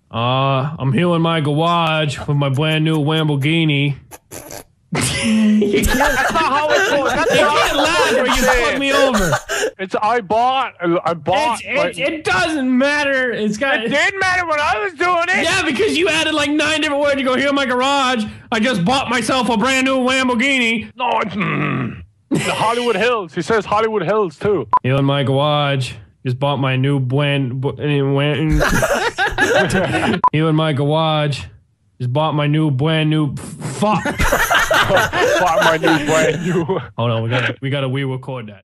I'm here in my garage with my brand new Lamborghini. That's not how it goes. That's You not can't laugh or you fuck me over. It's I bought. It doesn't matter. It's got. It didn't matter when I was doing it. Yeah, because you added like 9 different words. You go, here in my garage. I just bought myself a brand new Lamborghini. No, it's the Hollywood Hills. He says Hollywood Hills too. Here in my garage. Just bought my new Here in my garage. Just bought my new brand new fuck. Bought my new brand new. Hold on, we gotta re-record that.